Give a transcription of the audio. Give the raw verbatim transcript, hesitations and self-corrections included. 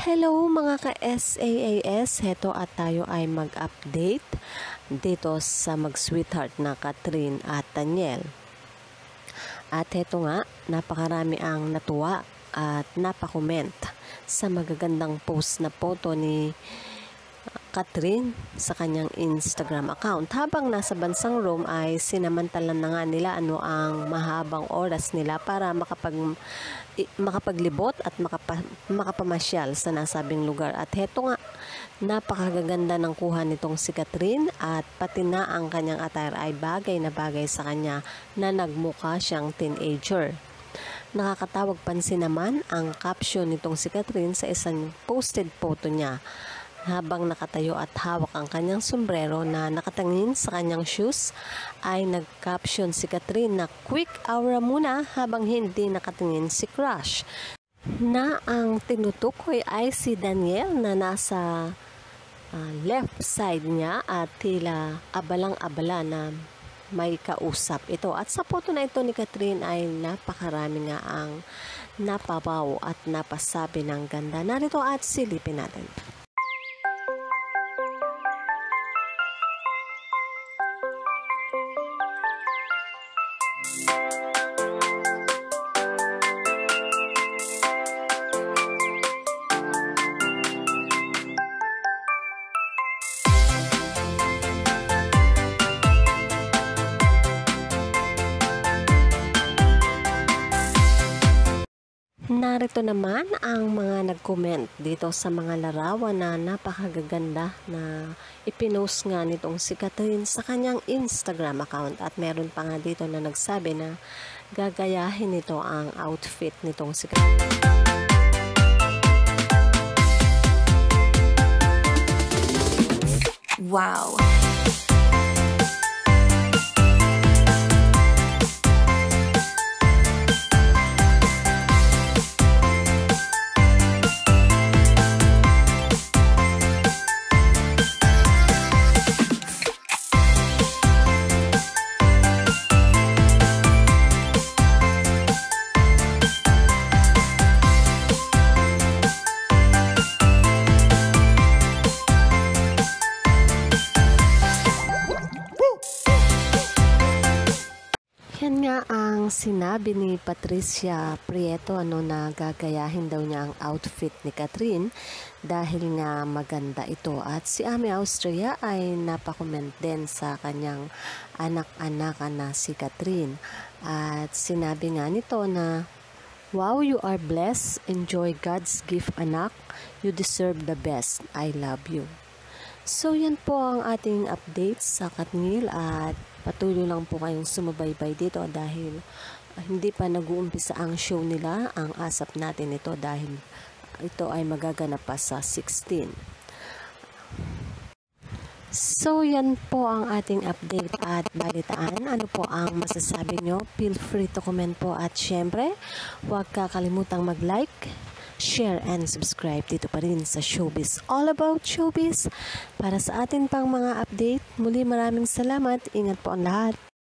Hello mga ka-S A A S, heto at tayo ay mag-update dito sa mag-sweetheart na Kathryn at Daniel. At heto nga, napakarami ang natuwa at napakomment sa magagandang post na photo ni Kathryn sa kanyang Instagram account. Habang nasa bansang Rome ay sinamantalan na nga nila ano ang mahabang oras nila para makapag makapaglibot at makapa, makapamasyal sa nasabing lugar. At heto nga, napakaganda ng kuha nitong si Kathryn at pati na ang kanyang attire ay bagay na bagay sa kanya na nagmukha siyang teenager. Nakakatawag pansin naman ang caption nitong si Kathryn sa isang posted photo niya. Habang nakatayo at hawak ang kanyang sombrero na nakatangin sa kanyang shoes, ay nag-caption si Kathryn na quick aura muna habang hindi nakatingin si Crush. Na ang tinutukoy ay si Daniel na nasa uh, left side niya at tila abalang-abala na may kausap ito. At sa photo na ito ni Kathryn ay napakarami nga ang napabaw at napasabi ng ganda. Narito at silipin natin. Narito naman ang mga nag-comment dito sa mga larawan na napakagaganda na ipinost nga nitong si Kathryn sa kanyang Instagram account. At meron pa nga dito na nagsabi na gagayahin nito ang outfit nitong si Kathryn. Wow! Yan nga ang sinabi ni Patricia Prieto ano na gagayahin daw niya ang outfit ni Kathryn dahil nga maganda ito. At si Ami Austria ay napakomment din sa kanyang anak-anak na si Kathryn. At sinabi nga nito na, "Wow, you are blessed. Enjoy God's gift, anak. You deserve the best. I love you." So yan po ang ating update sa Kathryn at patuloy lang po kayong sumubaybay dito dahil uh, hindi pa nag-uumpisa ang show nila. Ang asap natin ito dahil ito ay magaganap pa sa sixteen. So yan po ang ating update at balitaan. Ano po ang masasabi nyo? Feel free to comment po at syempre huwag kakalimutang mag-like, share and subscribe dito pa rin sa Showbiz All About Showbiz para sa atin pang mga update. Muli maraming salamat. Ingat po ang lahat.